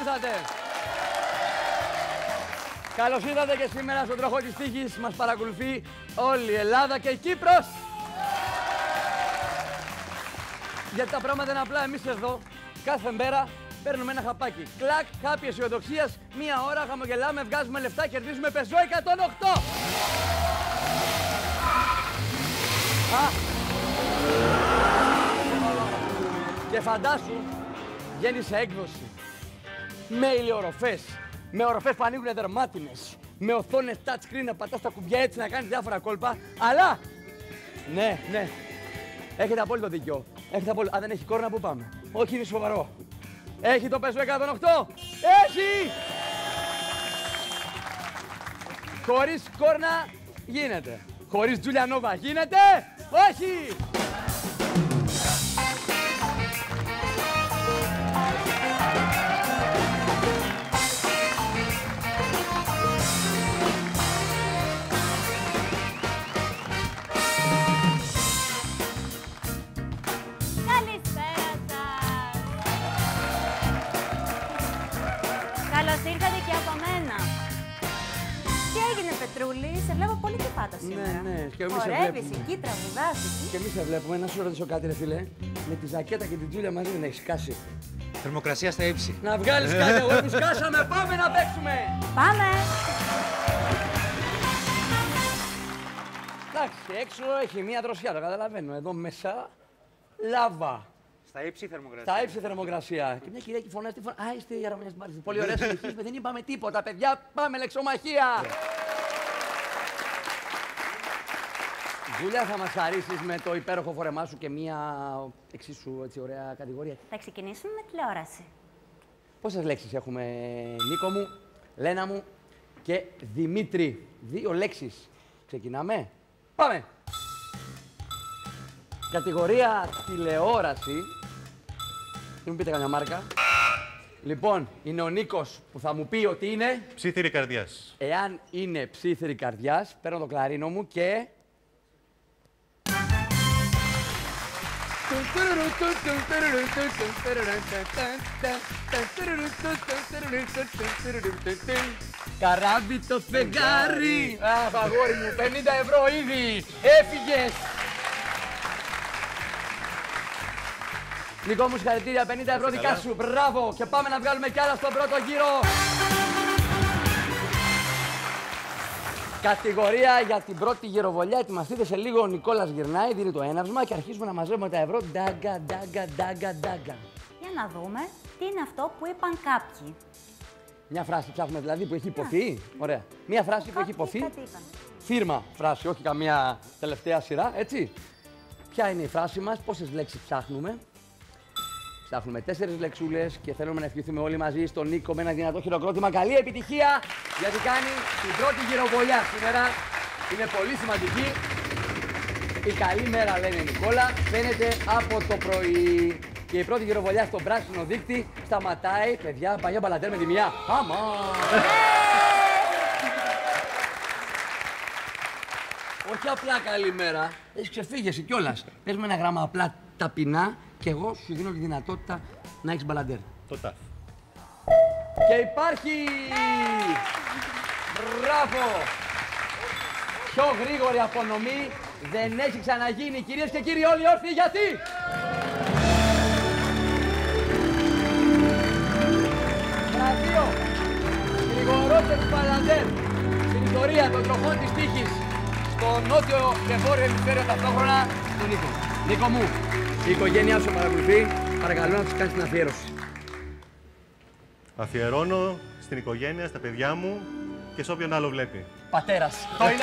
ήρθατε. Καλώς ήρθατε και σήμερα στον τροχό της τύχης. Μας παρακολουθεί όλη η Ελλάδα και η Κύπρος. Γιατί τα πράγματα είναι απλά. Εμείς εδώ κάθε μέρα παίρνουμε ένα χαπάκι. Κλακ, χάπι αισιοδοξίας. Μία ώρα χαμογελάμε, βγάζουμε λεφτά, κερδίζουμε πεζό 108. Και φαντάσου, βγαίνει σε έκδοση με ηλιορροφές, με οροφές που ανοίγουν δερμάτινες, με οθόνες touchscreen να πατάς τα κουμπιά έτσι να κάνεις διάφορα κόλπα. Αλλά, ναι, έχετε απόλυτο δίκιο. Έχετε απόλυτο. Αν δεν έχει κόρνα, πού πάμε? Όχι, είναι σοβαρό. Έχει το πεζό 108. Έχει! Χωρίς κόρνα γίνεται. Χωρίς Τζουλιανόβα γίνεται. Όχι! Καλώς ήρθατε και από μένα. Τι έγινε, Πετρούλη, σε βλέπω πολύ και πάτα σήμερα. Ναι, και εμείς σε χορεύεις βλέπουμε. εκεί, τραβουδάς εκεί. Και εμείς σε βλέπουμε. Να σου ρωτήσω κάτι, ρε φίλε. Με τη ζακέτα και την Τζούλια μαζί δεν έχεις σκάσει? Θερμοκρασία στα ύψη. Να βγάλεις κάτι, εγώ που σκάσαμε, πάμε να παίξουμε! Πάμε! Εντάξει, έξω έχει μία δροσιά, το καταλαβαίνω. Εδώ μέσα, λάβα. Στα ύψη θερμοκρασία. Στα ύψη θερμοκρασία. Και μια κυρία εκεί φωνάζει, α, είστε οι Αραμονιάς του Μάρτιν. Πολύ ωραία συνεχίζουμε, δεν είπαμε τίποτα, παιδιά, πάμε λεξομαχία! Ζούλια, θα μας χαρίσεις με το υπέροχο φορεμά σου και μία εξίσου έτσι ωραία κατηγορία. Θα ξεκινήσουμε με τηλεόραση. Πόσες λέξεις έχουμε, Νίκο μου, Λένα μου και Δημήτρη? 2 λέξεις. Ξεκινάμε. Πάμε! Κατηγορία τηλεόραση. Δεν μου πείτε καμιά μάρκα. Λοιπόν, είναι ο Νίκος που θα μου πει ότι είναι... Ψήθυρη καρδιάς. Εάν είναι ψήθυρη καρδιάς, παίρνω το κλαρίνο μου και... Καράβι το φεγγάρι! Αχ, αγόρι μου, 50 ευρώ ήδη! Έφυγες! Νικό μου, συγχαρητήρια, 50 ευρώ δικά σου, μπράβο! Και πάμε να βγάλουμε κι άλλα στον πρώτο γύρο! Κατηγορία για την πρώτη γυροβολιά. Ετοιμαστείτε, σε λίγο ο Νικόλας γυρνάει, δίνει το έναυσμα και αρχίζουμε να μαζεύουμε τα ευρώ. Ντάγκα, ντάγκα, ντάγκα, ντάγκα. Για να δούμε τι είναι αυτό που είπαν κάποιοι. Μια φράση ψάχνουμε δηλαδή που έχει υποθεί. Ωραία. Μια φράση που έχει υποθεί. Κάτι είπαν. Φίρμα φράση, όχι καμία τελευταία σειρά, έτσι. Ποια είναι η φράση μας, πόσες λέξεις ψάχνουμε? Ψάχνουμε 4 λεξούλες και θέλουμε να ευχηθούμε όλοι μαζί στον Νίκο με ένα δυνατό χειροκρότημα. Καλή επιτυχία, γιατί κάνει την πρώτη γυροβολιά σήμερα. Είναι πολύ σημαντική. Η καλή μέρα, λένε Νικόλα, φαίνεται από το πρωί. Και η πρώτη γυροβολιά στον πράσινο δείκτη σταματάει. Παιδιά, παλιά μπαλαντέρ με τη μία. Άμα! Όχι απλά καλημέρα, έχεις ξεφύγει κιόλας. Πες με ένα γράμμα απλά ταπεινά και εγώ σου δίνω τη δυνατότητα να έχεις μπαλαντέρ. Το τάφ. Και υπάρχει! Μπράβο! Πιο γρήγορη απονομή δεν έχει ξαναγίνει, κυρίες και κύριοι, όλοι όρθιοι, γιατί! Βραβείο! Γρηγορότερος μπαλαντέρ στην ιστορία των τροχών της τύχης στο νότιο και βόρειο ημισφαίριο ταυτόχρονα του Νίκο. Νίκο μου, η οικογένειά σου παρακολουθεί, παρακαλώ να τους κάνεις την αφιέρωση. Αφιερώνω στην οικογένεια, στα παιδιά μου και σε όποιον άλλο βλέπει. Πατέρας. Το είναι.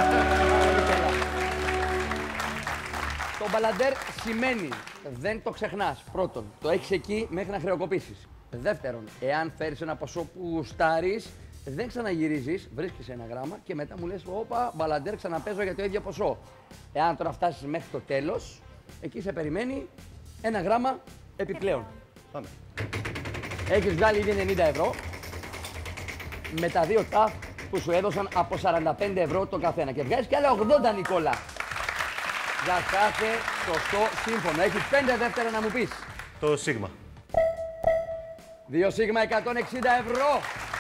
Το μπαλαντέρ σημαίνει, δεν το ξεχνάς. Πρώτον, το έχεις εκεί μέχρι να χρεοκοπήσεις. Δεύτερον, εάν φέρεις ένα ποσό που γουστάρεις, δεν ξαναγυρίζεις, βρίσκεις ένα γράμμα και μετά μου λες, όπα, μπαλαντέρ, ξαναπέζω για το ίδιο ποσό. Εάν τώρα φτάσεις μέχρι το τέλος, εκεί σε περιμένει ένα γράμμα επιπλέον. Πάμε. Έχεις βγάλει ήδη 90 ευρώ με τα 2 ταφ που σου έδωσαν από 45 ευρώ το καθένα. Και βγάζεις και άλλα 80, Νικόλα. Για κάθε σωστό σύμφωνο. Έχεις 5 δεύτερα να μου πεις. Το σίγμα. 2 σίγμα 160 ευρώ.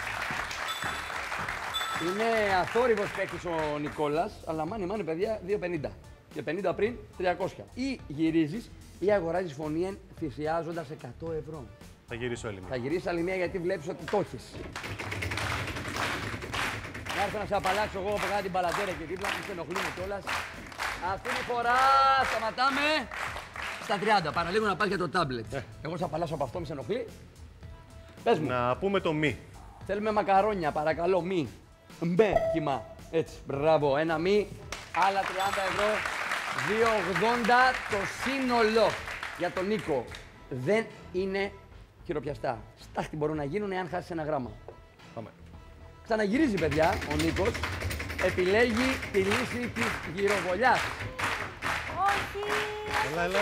Είναι αθόρυβος παίκτης ο Νικόλας, αλλά μάνι παιδιά 2,50. Και 50 πριν 300. Ή γυρίζεις ή αγοράζεις φωνή θυσιάζοντας 100 ευρώ. Θα γυρίσω άλλη μία. Θα γυρίσεις άλλη μία γιατί βλέπεις ότι το έχεις. Να έρθω να σε απαλλάξω εγώ από κάτι μπαλαντέρα και δίπλα, μου σε ενοχλούμε κιόλας. Αυτή τη φορά σταματάμε στα 30. Παραλίγο να πας για το τάμπλετ. Εγώ σε απαλλάσσω από αυτό, μη σε ενοχλεί. Πες μου. Να πούμε το μη. Θέλουμε μακαρόνια, παρακαλώ, μη. Μπε, κύμα. Έτσι, μπράβο. Ένα μη, άλλα 30 ευρώ. 2,80 το σύνολο. Για τον Νίκο. Δεν είναι χειροπιαστά. Στάχτη μπορούν να γίνουν εάν χάσεις ένα γράμμα. Πάμε. Ξαναγυρίζει, παιδιά, ο Νίκος. Επιλέγει τη λύση της γυροβολιάς. Όχι. Έλα.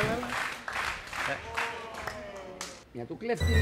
Μια του κλέφτη.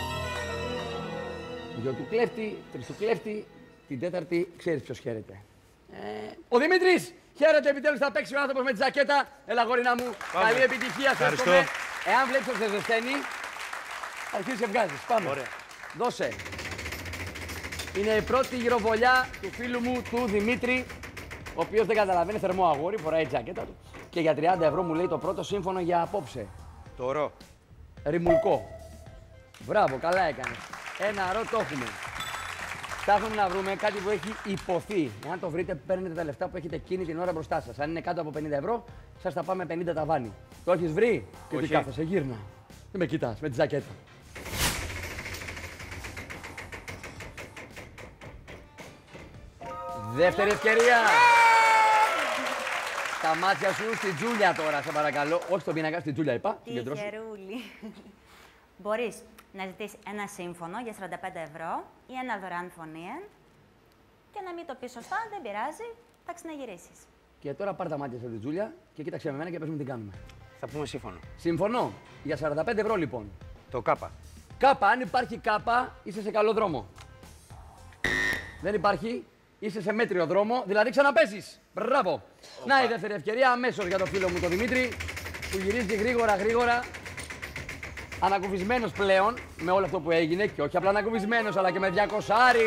Δυο του κλέφτη. Τρεις του κλέφτη. Την τέταρτη ξέρεις ποιος χαίρεται. Ο Δημήτρης χαίρεται, επιτέλους θα παίξει ο άνθρωπος με τη ζακέτα. Έλα, γόρινα μου. Πάμε. Καλή επιτυχία. Ευχαριστώ. Εάν βλέπεις ότι σε ζεσταίνει, αρχίζεις και βγάζεις. Πάμε. Ωραία. Δώσε. Είναι η πρώτη γυροβολιά του φίλου μου, του Δημήτρη, ο οποίος δεν καταλαβαίνει, θερμό αγόρι, φοράει τη ζακέτα του. Και για 30 ευρώ μου λέει το πρώτο σύμφωνο για απόψε. Το ρο. Ρημουλκό. Μπράβο, καλά έκανες. Ένα ρο το έχουμε. Ψάχνουμε να βρούμε κάτι που έχει υποθεί. Εάν το βρείτε, παίρνετε τα λεφτά που έχετε εκείνη την ώρα μπροστά σας. Αν είναι κάτω από 50 ευρώ, σας τα πάμε 50 ταβάνι. Το έχεις βρει? Και τι κάθεσαι, γύρνα. Δεν με κοιτάς, με τη ζακέτα. Δεύτερη ευκαιρία. Τα μάτια σου στη Τζούλια τώρα, σε παρακαλώ. Όχι στον πίνακα, στη Τζούλια είπα. Συγκεντρώσου. Τυχερούλη. Μπορείς να ζητήσεις ένα σύμφωνο για 45 ευρώ ή ένα δωρεάν φωνήεν και να μην το πεις σωστά, δεν πειράζει, θα ξαναγυρίσεις. Και τώρα πάρ' τα μάτια σου τη Τζούλια και κοίταξε με μένα και πες μου τι κάνουμε. Θα πούμε σύμφωνο. Συμφωνώ. Για 45 ευρώ λοιπόν. Το κάπα. Κάπα, αν υπάρχει κάπα, είσαι σε καλό δρόμο. Δεν υπάρχει, είσαι σε μέτριο δρόμο, δηλαδή ξαναπέζεις. Μπράβο. Να η δεύτερη ευκαιρία αμέσως για το φίλο μου τον Δημήτρη, που γυρίζει γρήγορα. Ανακουφισμένος πλέον με όλο αυτό που έγινε και όχι απλά ανακουφισμένος, αλλά και με 200.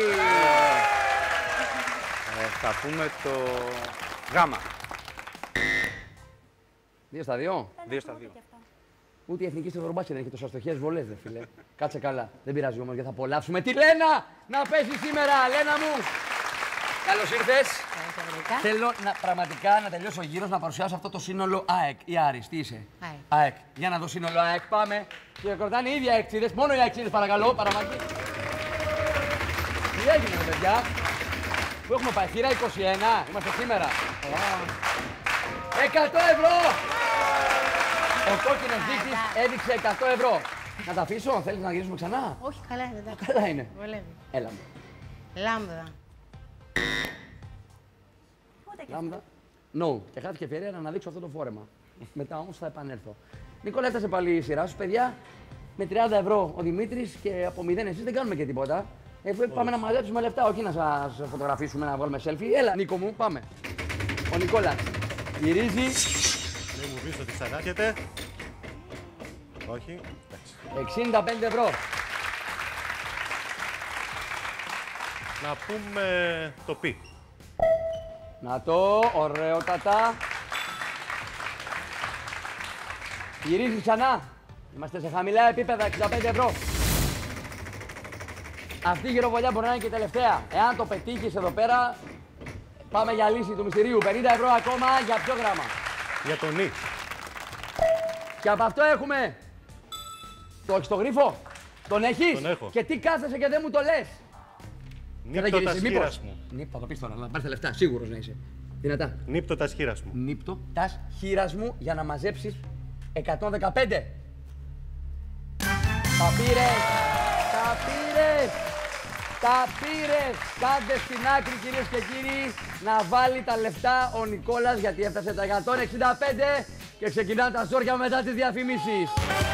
Θα πούμε το γάμα. 2 στα 2. 2 στα 2. Ούτε η εθνική στο Ευρωμπάσκετ δεν έχει τόσο αστοχές βολές, δε φίλε. Κάτσε καλά. Δεν πειράζει όμως, γιατί θα απολαύσουμε τη Λένα να πέσει σήμερα. Λένα μου, καλώς ήρθες. Θέλω πραγματικά να τελειώσω ο γύρος να παρουσιάσω αυτό το σύνολο ΑΕΚ. Ή Άρης, τι είσαι? ΑΕΚ. Για να δω σύνολο ΑΕΚ, πάμε. Και κορτάνε οι ίδιοι αεξίδες, μόνο οι αεξίδες παρακαλώ, παραμάκι. Τι έγινε, παιδιά? Πού έχουμε πάει, θύρα 21, είμαστε σήμερα. 100 ευρώ! Ο κόκκινος δείκτης έδειξε 100 ευρώ. Να τα αφήσω, θέλεις να γυρίσουμε ξανά? Όχι, καλά είναι, εντάξει. Καλά είναι. Βολεύει. Έλα μου. Λάμδα. Ούτε και Λάμδα. No. Και χάθηκε ευκαιρία να αναδείξω αυτό το φόρεμα. Μετά όμως θα επανέλθω. Νικόλα, έφτασε πάλι η σειρά σου, παιδιά. Με 30 ευρώ ο Δημήτρης και από 0 εσείς δεν κάνουμε και τίποτα. Πάμε να μαζέψουμε λεφτά, όχι να σας φωτογραφίσουμε, να βγάλουμε selfie. Έλα, Νίκο μου, πάμε. Ο Νικόλας γυρίζει. Δεν μου πεις ότι ξανάρχεται. Όχι. Εντάξει. 65 ευρώ. Να πούμε το πι. Να το, ωραιότατα. Γυρίζει ξανά. Είμαστε σε χαμηλά επίπεδα, 65 ευρώ. Αυτή η γυροβολιά μπορεί να είναι και η τελευταία. Εάν το πετύχεις εδώ πέρα, πάμε για λύση του μυστηρίου. 50 ευρώ ακόμα για ποιο γράμμα? Για τον νι. Και από αυτό έχουμε. Το έχεις το γρίφο? Τον έχεις? Τον έχω. Και τι κάθεσαι και δεν μου το λες? Νύπτω τα σχήρας μου. Νύπτω, θα το πεις τώρα, να πάρεις τα λεφτά, σίγουρος να είσαι. Δυνατά. Νύπτω τα σχήρας μου. Νύπτω τα χείρας μου για να μαζέψεις 115. Τα πήρες! Τα πήρες! Τα πήρες! Κάντε στην άκρη, κυρίες και κύριοι, να βάλει τα λεφτά ο Νικόλας, γιατί έφτασε τα 165 και ξεκινάνε τα ζόρια μετά τις διαφημίσεις.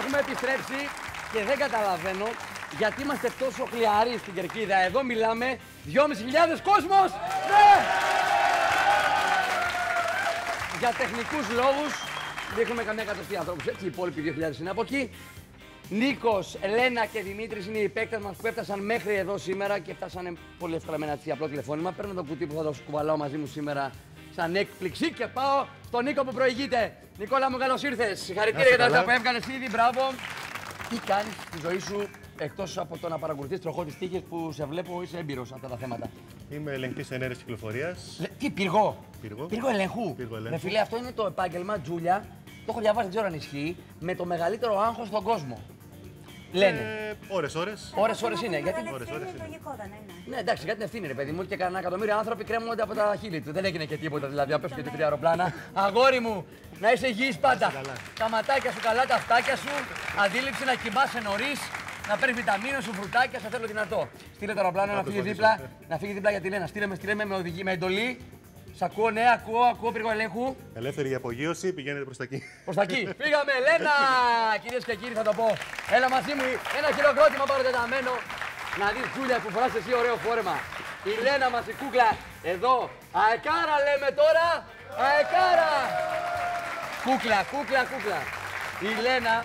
έχουμε επιστρέψει και δεν καταλαβαίνω γιατί είμαστε τόσο χλιαροί στην κερκίδα. Εδώ μιλάμε 2.500 κόσμος! Ναι! Για τεχνικούς λόγους δείχνουμε καμιά εκατοστή ανθρώπους, έτσι, οι υπόλοιποι 2.000 είναι από εκεί. Νίκος, Ελένα και Δημήτρης είναι οι παίκτες μας που έφτασαν μέχρι εδώ σήμερα και φτάσανε πολύ εύκολα με ένα απλό τηλεφώνημα. Παίρνω το κουτί που θα το κουβαλάω μαζί μου σήμερα σαν έκπληξη και πάω στον Νίκο που προηγείται. Νικόλα μου, καλώς ήρθες. Συγχαρητήρια για τα λεφτά που έβγαλες ήδη, μπράβο. Τι κάνεις στη ζωή σου εκτός από το να παρακολουθείς τροχό της τύχης που σε βλέπω είσαι έμπειρος σε αυτά τα θέματα? Είμαι ελεγκτής ενέργειας κυκλοφορίας. Τι, πυργό? Πύργο ελεγχού. Ρε φίλε, αυτό είναι το επάγγελμα, Τζούλια. Το έχω διαβάσει, δεν ξέρω αν ισχύει, με το μεγαλύτερο άγχος στον κόσμο. Λένε. Ώρες. Ώρες είναι. Γιατί. Ώρες είναι λογικό, δεν είναι. Ναι, εντάξει, για την ευθύνη, ρε παιδί μου. Και κανένα εκατομμύριο άνθρωποι κρέμονται από τα χείλη του. Δεν έγινε και τίποτα, δηλαδή. Απ' και τρία αεροπλάνα. Αγόρι μου, να είσαι υγιής πάντα. Τα ματάκια σου καλά, τα αυτάκια σου. Αντίληψη να κοιμάσαι νωρίς. Να παίρνει βιταμίνες σου, φρουτάκια, σε θέλω δυνατό. Στείλε το αεροπλάνο να φύγει δίπλα για τη Λένα. Στείλε με εντολή. Σ' ακούω, ναι, ακούω πύργο ελέγχου. Ελεύθερη για απογείωση, πηγαίνετε προς τα εκεί. Προς τα εκεί. Φύγαμε, Λένα! Κυρίες και κύριοι, θα το πω. Έλα μαζί μου, ένα χειροκρότημα παροτεταμένο. Να δεις, Τζούλια, που φοράς εσύ ωραίο φόρεμα. Η Λένα μας, η κούκλα, εδώ. Αεκάρα λέμε τώρα. Αεκάρα! Κούκλα. Η Λένα,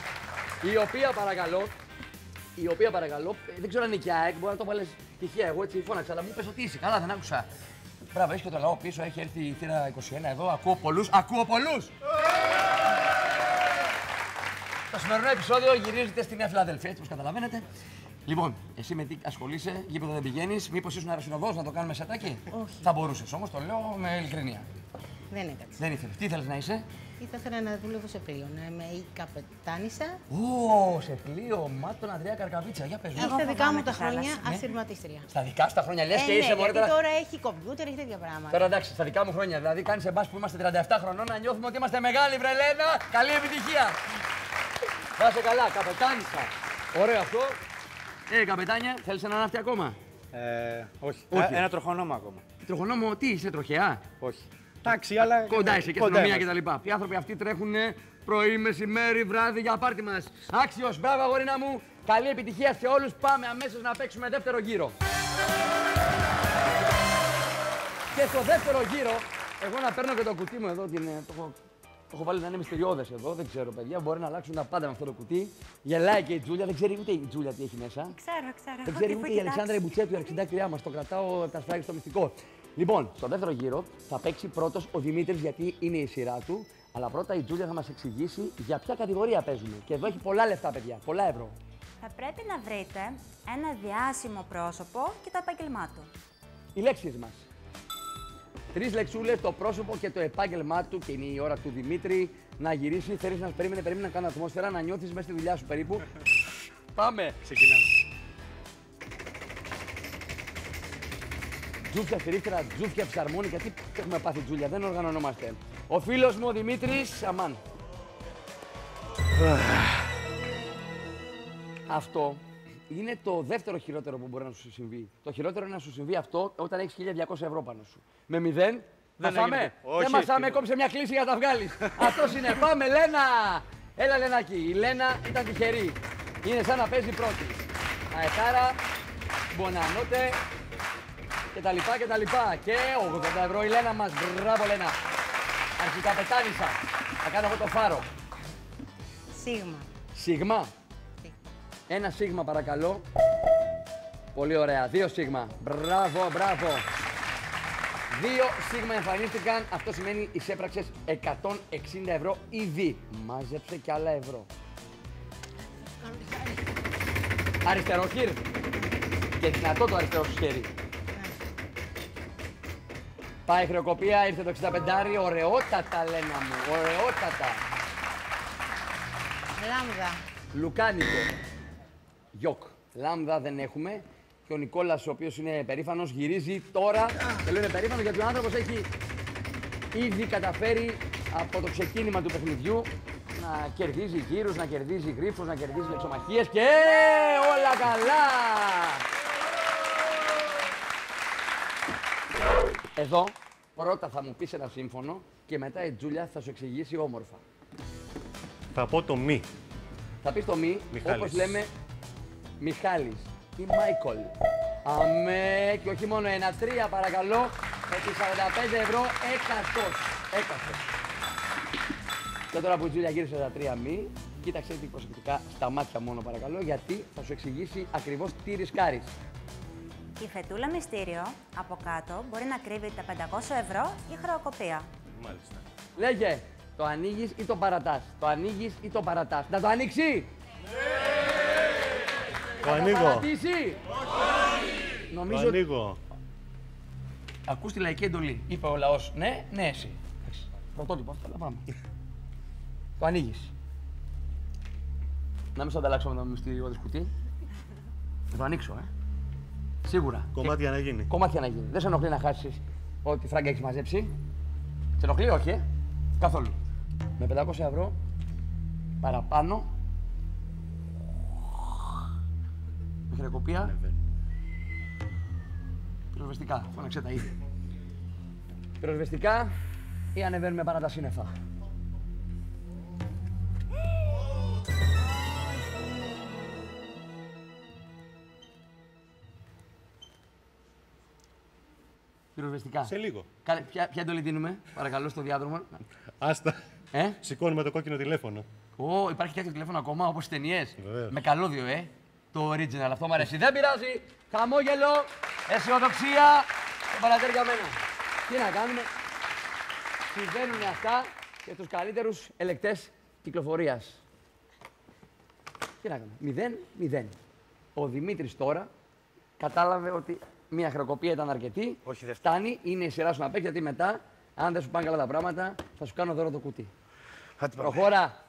η οποία παρακαλώ, δεν ξέρω αν είναι και ΑΕΚ, μπορεί να το βάλεις τυχαία. Εγώ έτσι φώναξα, αλλά μου είπες ότι είσαι. Καλά, δεν άκουσα. Μπράβο, έχει και το λαό πίσω, έχει έρθει η θύρα 21 εδώ. Ακούω πολλούς! Το σημερινό επεισόδιο γυρίζεται στη Νέα Φιλαδέλφια, έτσι όπως καταλαβαίνετε. Λοιπόν, εσύ με τι ασχολείσαι, γήπεδο δεν πηγαίνεις, μήπως ήσουν αεροσυνοδός να το κάνουμε σετάκι? Όχι. Θα μπορούσες όμως, το λέω με ειλικρινία. Δεν έκατσα. Δεν ήθελες. Τι ήθελες να είσαι? Ήθελα να δουλεύω σε πλοίο, να είμαι η καπετάνισσα. Σε πλοίο, μάτων Ανδρέα Καρκαβίτσα, για πες μου. Στα δικά μου τα χρόνια Ναι. ασυρματίστρια. Στα δικά σου τα χρόνια λες και είσαι μωρέ γιατί τώρα έχει κομπιούτερ, έχει τέτοια πράγματα. Τώρα εντάξει, στα δικά μου χρόνια, δηλαδή κάνεις εμπάς που είμαστε 37 χρονών να νιώθουμε ότι είμαστε μεγάλοι, βρε Λένα. Καλή επιτυχία. Να είσαι καλά, καπετάνισσα. Ωραίο αυτό. Καπετάνια, θέλεις ένα ναύτη ακόμα? Όχι. Όχι. Ένα τροχονόμο ακόμα. Τροχονόμο, τι είσαι, τροχιά? Όχι. Εντάξει, αλλά. Κοντά είσαι και κοντά αστυνομία είμαστε. κτλ. Οι άνθρωποι αυτοί τρέχουν πρωί, μεσημέρι, βράδυ για πάρτι μας. Άξιος, μπράβο αγορίνα μου. Καλή επιτυχία σε όλους. Πάμε αμέσως να παίξουμε δεύτερο γύρο. Και στο δεύτερο γύρο, εγώ να παίρνω και το κουτί μου εδώ, το έχω βάλει να είναι μυστηριώδες εδώ, δεν ξέρω παιδιά, μπορεί να αλλάξουν τα πάντα με αυτό το κουτί. Γελάει και η Τζούλια, δεν ξέρει ούτε η Τζούλια τι έχει μέσα. Ξέρω. Δεν ξέρει ούτε η Αλεξάνδρα Ιμπουτσέτου, η αρχιντάκτριά μας, το κρατάω τα σφράγγι στο μυστικό. Λοιπόν, στο δεύτερο γύρο θα παίξει πρώτος ο Δημήτρης γιατί είναι η σειρά του, αλλά πρώτα η Τζούλια θα μας εξηγήσει για ποια κατηγορία παίζουμε. Και εδώ έχει πολλά λεφτά παιδιά, πολλά ευρώ. Θα πρέπει να βρείτε ένα διάσημο πρόσωπο και το επάγγελμά του. Οι λέξεις μας. 3 λεξούλες, το πρόσωπο και το επάγγελμά του και είναι η ώρα του Δημήτρη να γυρίσει. Θέλεις να περίμενε να κάνει ατμόσφαιρα, να νιώθεις μέσα στη δουλειά σου περίπου. Πάμε! Ξεκινάμε. Τζούφια στηρίχτερα, τζούφια ψαρμόνικα, τι έχουμε πάθει Τζούλια, δεν οργανωνόμαστε. Ο φίλος μου ο Δημήτρης, αμάν. Αυτό είναι το δεύτερο χειρότερο που μπορεί να σου συμβεί. Το χειρότερο είναι να σου συμβεί αυτό όταν έχεις 1.200 ευρώ πάνω σου. Με 0, Δεν μασάμε. έγινε. Δεν Όχι, μασάμε, τίποτα. κόψε μια κλίση για να τα βγάλεις. Αυτός είναι, πάμε Λένα! Έλα Λενάκη, η Λένα ήταν τυχερή. Είναι σαν να παίζει πρώτη. Αεκάρα, μπονανότε και τα λοιπά και τα λοιπά. Και 80 ευρώ η Λένα μας, μπράβο Λένα. Αρχικαπετάνισσα, θα κάνω εγώ το φάρο. Σίγμα. Σίγμα. Ένα σίγμα παρακαλώ. Πολύ ωραία. 2 σίγμα. Μπράβο. 2 σίγμα εμφανίστηκαν. Αυτό σημαίνει εισέπραξες 160 ευρώ ήδη. Μάζεψε κι άλλα ευρώ. Αριστερό χέρι. Και δυνατό το αριστερό σου χέρι. Πάει η χρεοκοπία, ήρθε το 65. Ωραιότατα Λένα μου. Ωραιότατα. Λάμδα. Λουκάνικο. Γιοκ. Λάμδα δεν έχουμε. Και ο Νικόλας, ο οποίος είναι περήφανος, γυρίζει τώρα. Και λέω είναι περήφανος γιατί ο άνθρωπος έχει ήδη καταφέρει από το ξεκίνημα του παιχνιδιού να κερδίζει γύρους, να κερδίζει γρίφους, να κερδίζει λεξομαχίες και όλα καλά! Εδώ πρώτα θα μου πεις ένα σύμφωνο και μετά η Τζούλια θα σου εξηγήσει όμορφα. Θα πω το μη. Θα πεις το μη, Μιχάλης. όπως λέμε Μιχάλης ή Μάικολ. Αμέ, και όχι μόνο ένα, 3 παρακαλώ, έτσι 45 ευρώ έκαστος. Και τώρα που η Τζούλια γύρισε τα 3 μη, κοίταξε την προσεκτικά στα μάτια μόνο παρακαλώ, γιατί θα σου εξηγήσει ακριβώς τι ρισκάρεις. Η φετούλα μυστήριο από κάτω μπορεί να κρύβει τα 500 ευρώ ή χρεοκοπία. Μάλιστα. Λέγε, το ανοίγεις ή το παρατάς. Το ανοίγεις ή το παρατάς. Να το ανοίξει! Το Να ανοίγω. το παρατήσει! Το Νομίζω ότι... ανοίγω. Ακούς τη λαϊκή εντολή. Είπε ο λαός, ναι, ναι εσύ. Εντάξει, πρωτότυπο αυτό, αλλά πάμε. Το ανοίγεις. Να μην σου ανταλλάξω με το μυστηριώδες κουτί. Θα το ανοίξω, Σίγουρα. Κομμάτια να γίνει. Κομμάτια να γίνει. Δεν σε ενοχλεί να χάσεις ό,τι φράγκα έχεις μαζέψει. Σε ενοχλεί, όχι, καθόλου. Με 500 ευρώ παραπάνω. Με χρεοκοπία. Πυροσβεστικά. Φώναξε τα ίδια. Πυροσβεστικά ή ανεβαίνουμε πάνω τα σύννεφα. Πυροσβεστικά. Σε λίγο. Καλέ, ποια εντολή δίνουμε, παρακαλώ, στο διάδρομο. Άστα. Ε? Σηκώνουμε το κόκκινο τηλέφωνο. Ω, υπάρχει τέτοιο τηλέφωνο ακόμα, όπως στις ταινίες. Βεβαίως. Με καλώδιο, Το original, αυτό μου αρέσει. Δεν πειράζει. Χαμόγελο, αισιοδοξία και παρατέρ για μένα. Τι να κάνουμε. Συμβαίνουν αυτά και τους καλύτερους ελεκτές κυκλοφορίας. Τι να κάνουμε. 0-0. Ο Δημήτρης τώρα κατάλαβε ότι μία χρεοκοπία ήταν αρκετή. Όχι, δεν φτάνει, είναι η σειρά σου να παίξει, γιατί μετά, αν δεν σου πάνε καλά τα πράγματα, θα σου κάνω δώρο το κουτί. Άντε, πάμε. Προχώρα.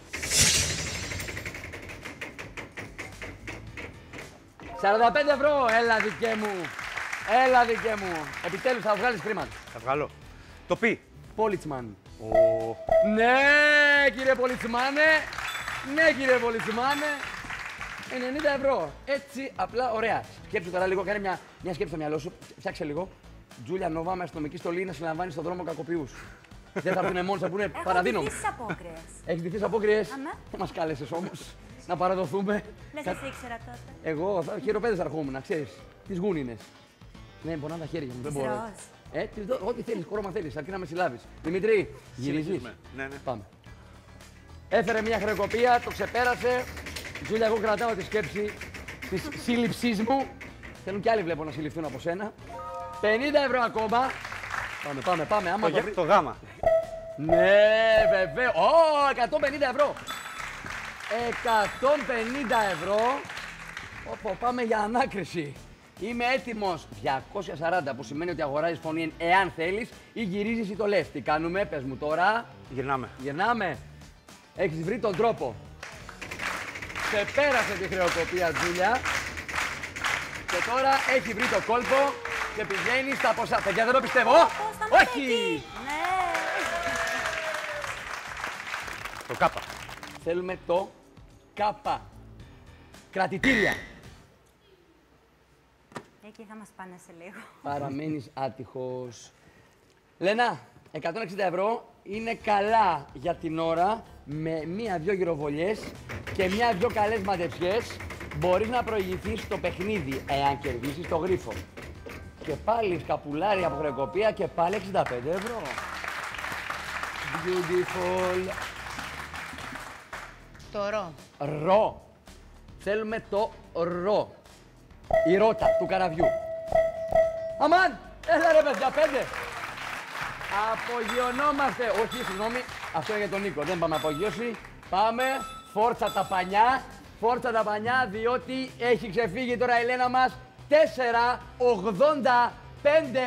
$45 ευρώ, έλα δικέ μου. Έλα δικέ μου. Επιτέλους θα βγάλεις χρήματα. Θα βγάλω. Το πει. Πόλιτσμαν. Ο... Ναι, κύριε Πολιτσμάνε. Ναι, κύριε Πολιτσμάνε. 90 ευρώ. Έτσι, απλά, ωραία. Σκέψου τώρα λίγο, κάνε μια σκέψη στο μυαλό σου. Φτιάξε λίγο. Τζούλια Νόβα με αστυνομική στολή να συλλαμβάνει στον δρόμο κακοποιούς. Δεν θα έρθουν μόνοι, θα πούνε παραδίνομαι. Έχω ντυθείς απόκριες. Έχεις ντυθείς απόκριες. Αμέ. Δεν μας κάλεσες όμως. Να παραδοθούμε. Δεν σας ήξερα τότε. Εγώ χειροπέδες θα ερχόμουν, ξέρεις. Τις γούνινες. Ναι, πονάνε τα χέρια μου, δεν μπορώ. Ό,τι θέλεις, χρώμα θέλεις, αρκεί να με συλλάβεις. Δημητρή, γυρίζεις. Συνεχίζουμε. Ναι. Πάμε. Έφερε μια χρεοκοπία, το ξεπέρασε. Τζούλια, εγώ κρατάω τη σκέψη της σύλληψής μου. Θέλουν κι άλλοι, βλέπω, να συλληφθούν από σένα. 50 ευρώ ακόμα. Πάμε. Άμα το βρει... Το γάμα. Ναι, βέβαια. Ω, 150 ευρώ. 150 ευρώ. Πάμε για ανάκριση. Είμαι έτοιμος. 240, που σημαίνει ότι αγοράζεις φωνή εάν θέλεις ή γυρίζεις ή το λες. Τι κάνουμε, πες μου τώρα. Γυρνάμε. Έχεις βρει τον τρόπο. Ξεπέρασε τη χρεοκοπία, Τζούλια. Και τώρα έχει βρει το κόλπο και πηγαίνει στα ποσά. Παιδιά, δεν το πιστεύω. Όχι! Ναι. Το κάπα. Θέλουμε το κάπα. Κρατητήρια. Εκεί θα μας πάνε σε λίγο. Παραμένεις άτυχος. Λένα, 160 ευρώ είναι καλά για την ώρα. Με μία-δυο γυροβολιές και μία-δυο καλές μαντεψιές μπορείς να προηγηθείς στο παιχνίδι, εάν κερδίσεις το γρίφο. Και πάλι σκαπουλάρι από χρεοκοπία και πάλι 65 ευρώ. Beautiful. Το ρο. Ρο. Θέλουμε το ρο. Η ρότα του καραβιού. Αμάν! Έλα ρε παιδιά, 5. Απογειωνόμαστε. Όχι, συγγνώμη, αυτό είναι για τον Νίκο. Δεν πάμε απογείωση. Πάμε. Φόρτσα τα πανιά. Φόρτσα τα πανιά, διότι έχει ξεφύγει τώρα η Ελένα μας. 4,85.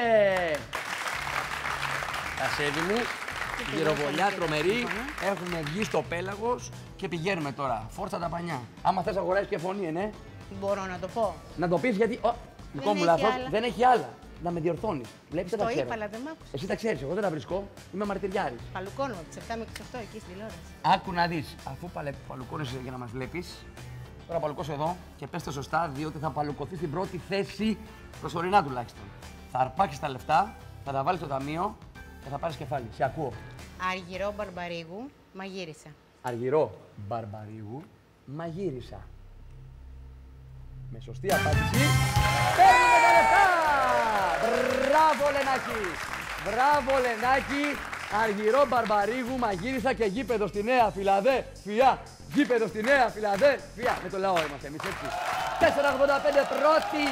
Κασέβι μου. Γυροβολιά τρομερή. Έχουμε βγει στο πέλαγος και πηγαίνουμε τώρα. Φόρτσα τα πανιά. Άμα θες αγοράσεις και φωνή, ναι. Μπορώ να το πω. Να το πεις γιατί. Δικό μου έχει λάθος. άλλα. Δεν έχει άλλα. Να με διορθώνεις. Βλέπεις, δεν τα Το ξέρω. είπα, αλλά δεν μ' άκουσες. Εσύ τα ξέρεις, εγώ δεν τα βρισκώ. Είμαι μαρτυριάρης. Παλουκώνουμε από τις 7 με 28 εκεί στην τηλεόραση. Άκου να δεις. Αφού παλουκώνεσαι για να μας βλέπεις, τώρα παλουκώσω εδώ και πες το σωστά, διότι θα παλουκωθεί στην πρώτη θέση, προσωρινά τουλάχιστον. Θα αρπάξεις τα λεφτά, θα τα βάλεις στο ταμείο και θα πάρεις κεφάλι. Σε ακούω. Αργυρό Μπαρμπαρίγου, μαγείρισα. Αργυρό Μπαρμπαρίγου, μαγείρισα. Με σωστή απάντηση παίρνουμε τα λεφτά! Μπράβο Λενάκη! Μπράβο Λενάκη! Αργυρό Μπαρμπαρίγου, μαγείρισα και γήπεδο στη Νέα Φιλαδέλφια. Γήπεδο στη Νέα Φιλαδέλφια. Με το λαό είμαστε εμείς έτσι. 4,85 πρώτη.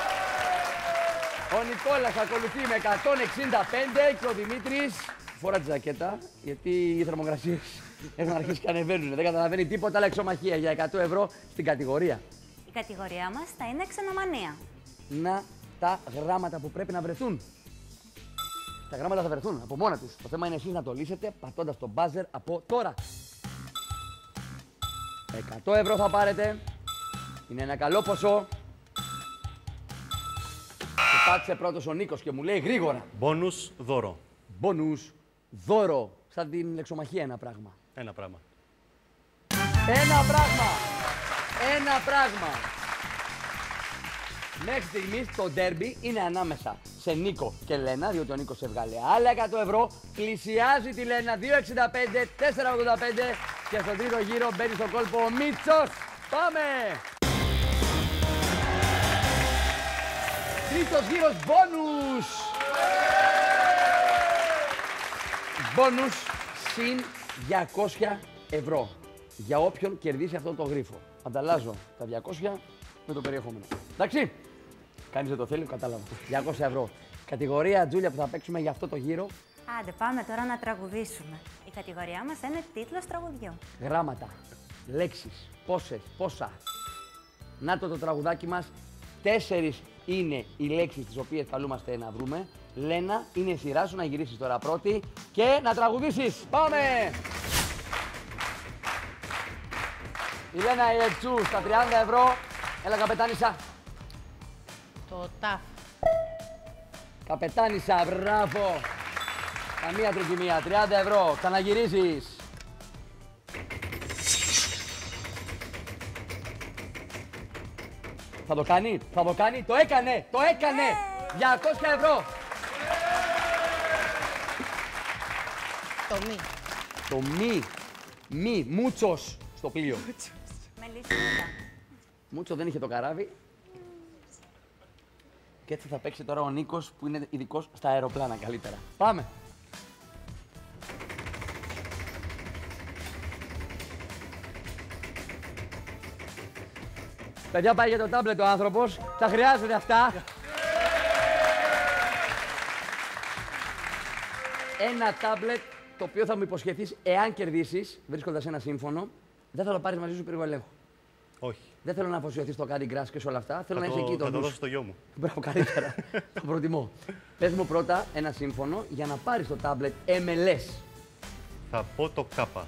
Ο Νικόλας ακολουθεί με 165 και ο Δημήτρης φορά τη ζακέτα γιατί οι θερμοκρασίες έχουν αρχίσει και ανεβαίνουν. Δεν καταλαβαίνει τίποτα, αλλά εξομαχία για 100 ευρώ στην κατηγορία. Η κατηγορία μας θα είναι ξενομανία. Να τα γράμματα που πρέπει να βρεθούν. Τα γράμματα θα βρεθούν από μόνα τους. Το θέμα είναι εσείς να το λύσετε πατώντας το buzzer από τώρα. 100 ευρώ θα πάρετε. Είναι ένα καλό ποσό. Και πάτησε πρώτος ο Νίκος και μου λέει γρήγορα. Μπόνους δώρο. Μπόνους δώρο. Σαν την λεξομαχία ένα πράγμα. Ένα πράγμα. Ένα πράγμα. Ένα πράγμα. Μέχρι στιγμής το ντέρμπι είναι ανάμεσα σε Νίκο και Λένα, διότι ο Νίκος έβγαλε άλλα 100 ευρώ. Πλησιάζει τη Λένα 2,65, 4,85 και στον τρίτο γύρο μπαίνει στο κόλπο ο Μίτσος. Πάμε! Τρίτος γύρος μπόνους! Μπόνους συν 200 ευρώ για όποιον κερδίσει αυτόν τον γρίφο. Ανταλλάζω τα 200 με το περιεχόμενο. Εντάξει, κανείς δεν το θέλει, κατάλαβα. 200 ευρώ. Κατηγορία, Τζούλια, που θα παίξουμε για αυτό το γύρο. Άντε, πάμε τώρα να τραγουδήσουμε. Η κατηγορία μας είναι τίτλος τραγουδιού. Γράμματα, λέξεις, πόσες, πόσα. Να το τραγουδάκι μας. 4 είναι οι λέξεις τις οποίες καλούμαστε να βρούμε. Λένα, είναι η σειρά σου να γυρίσεις τώρα πρώτη και να τραγουδήσεις. Πάμε! Η Λένα η Εξού στα 30 ευρώ. Έλα καπετάνισσα. Το ταφ. Καπετάνισσα, μπράβο. Καμία τρικυμία, 30 ευρώ. Ξαναγυρίζεις. Θα το κάνει, θα το κάνει. Το έκανε, το έκανε. 200 ευρώ. Το μη. Το μη, μούτσος στο πλοίο. Μελισσούλα. Μούτσο δεν είχε το καράβι. Και έτσι θα παίξει τώρα ο Νίκος που είναι ειδικός στα αεροπλάνα καλύτερα. Πάμε. Παιδιά, πάει για το τάμπλετ ο άνθρωπος. Τα χρειάζεται αυτά. Ένα τάμπλετ το οποίο θα μου υποσχεθείς, εάν κερδίσεις, βρίσκοντας ένα σύμφωνο, δεν θα το πάρεις μαζί σου πύργο ελέγχου. Όχι. Δεν θέλω να αφοσιωθείς στο Candy Crush και σε όλα αυτά. Θέλω να είσαι εκεί Θα το το νους. δώσω στο γιο μου. Μπράβο, καλύτερα. Το προτιμώ. Πες μου πρώτα ένα σύμφωνο για να πάρεις το τάμπλετ MLS. Θα πω το κάπα.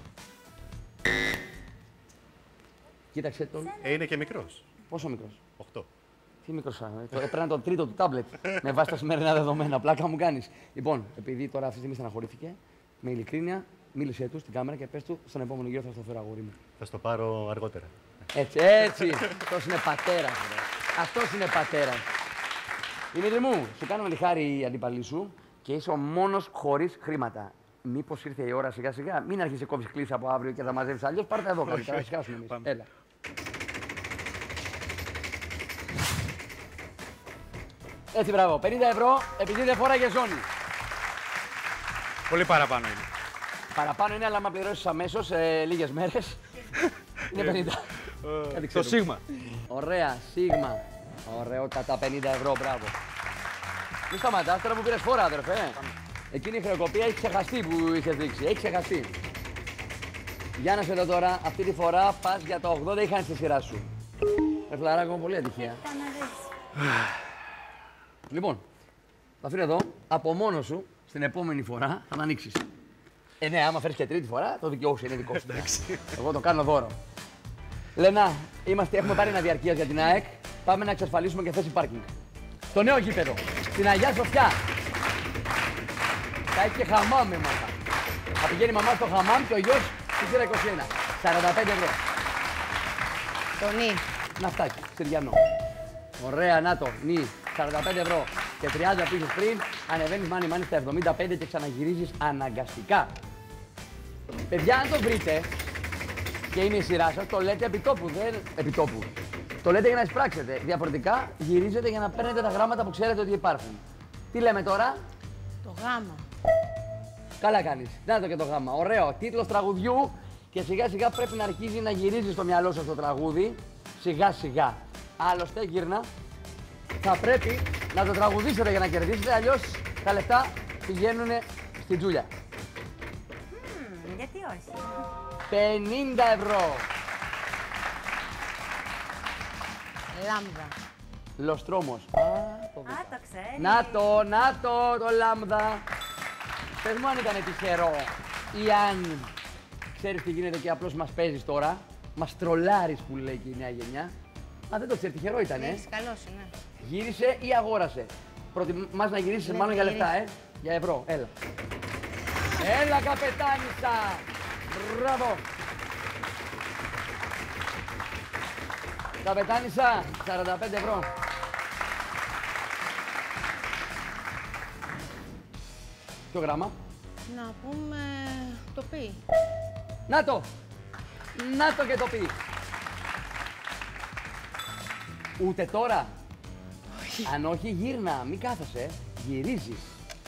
Κοίταξε τον. Είναι και μικρός. Πόσο μικρός? 8. Τι μικρός, έπαιρνα το τρίτο του τάμπλετ με βάση τα σημερινά δεδομένα. Πλάκα μου κάνεις. Λοιπόν, επειδή τώρα αυτή τη στιγμή στεναχωρήθηκε, με ειλικρίνεια, μίλησε του στην κάμερα και πες του στον επόμενο γύρο θα στο φέρω, αγόρι μου. Θα στο πάρω αργότερα. Έτσι, έτσι. Αυτός είναι πατέρας. Αυτός είναι πατέρας. Δημήτρη μου, σου κάνουμε τη χάρη η αντίπαλή σου και είσαι ο μόνος χωρίς χρήματα. Μήπως ήρθε η ώρα σιγά σιγά, μην αρχίσει κόβεις κλίση από αύριο και θα μαζεύεις αλλιώς. Πάρτε εδώ καλύτερα, να σιγάσουμε εμείς. Έλα. Έτσι, μπράβο. 50 ευρώ επειδή δεν φοράγε ζώνη. Πολύ παραπάνω είναι. Παραπάνω είναι, αλλά άμα πληρώσεις αμέσως σε λίγες μέρες, είναι 50. Κάτι Το ξέρω. σίγμα. Ωραία, σίγμα. Ωραιότατα 50 ευρώ, μπράβο. Μην σταματάς, τώρα που πήρες φόρα, αδερφέ. Εκείνη η χρεοκοπία έχει ξεχαστεί που είχες δείξει. Έχει ξεχαστεί. Για να σε δω τώρα, αυτή τη φορά πας για το 80, είχαν στη σειρά σου. Ρε φλαράκο, πολύ ατυχία. Λοιπόν, θα αφήνω εδώ, από μόνο σου, στην επόμενη φορά θα τα ανοίξεις. Ναι, άμα φέρεις και τρίτη φορά, το δικαιώσου, είναι δικό σου. Εγώ το κάνω δώρο. Λένα, έχουμε πάρει ένα διαρκείας για την ΑΕΚ. Πάμε να εξασφαλίσουμε και θέση πάρκινγκ. Στο νέο γήπεδο, στην Αγιά Σοφιά. Θα έχει και χαμάμ με μάσα. Θα πηγαίνει η μαμά στο χαμάμ και ο γιος στη θύρα 21. 45 ευρώ. Το νι. Ναυτάκι, Συριανό. Ωραία, να το, νι, 45 ευρώ και 30 πίσω πριν, ανεβαίνεις μάνι στα 75 και ξαναγυρίζεις αναγκαστικά. Παιδιά, αν το βρείτε, και είναι η σειρά σας, το λέτε επιτόπου, δεν επιτόπου. Το λέτε για να εισπράξετε. Διαφορετικά γυρίζετε για να παίρνετε τα γράμματα που ξέρετε ότι υπάρχουν. Τι λέμε τώρα? Το γάμα. Καλά κάνεις. Να το και το γάμα. Ωραίο. Τίτλος τραγουδιού και σιγά σιγά πρέπει να αρχίζει να γυρίζει στο μυαλό σας το τραγούδι. Σιγά σιγά. Άλλωστε, γύρνα, θα πρέπει να το τραγουδήσετε για να κερδίσετε, αλλιώς τα λεφτά πηγαίνουν στην Τζούλια. Γιατί όχι. 50 ευρώ. Λάμδα. Λοστρόμος. Α, το ξέρει. Να το λάμδα. Πες μου αν ήταν τυχερό ή αν ξέρεις τι γίνεται και απλώς μας παίζεις τώρα. Μας τρολάρεις που λέει και η νέα γενιά. Α, δεν το ξέρει, τυχερό ήταν, Έχεις καλός, ναι. Γύρισε ή αγόρασε? Προτιμάς να γυρίσεις Ναι, μάλλον για λεφτά, γυρίσω. Για ευρώ, έλα. Έλα, καπετάνισσα! Μπράβο! Καπετάνισσα, 45 ευρώ. Ποιο γράμμα? Να πούμε το πι. Να το! Να το και το πει! Ούτε τώρα. Αν όχι, γύρνα. Μην κάθεσαι. Γυρίζεις.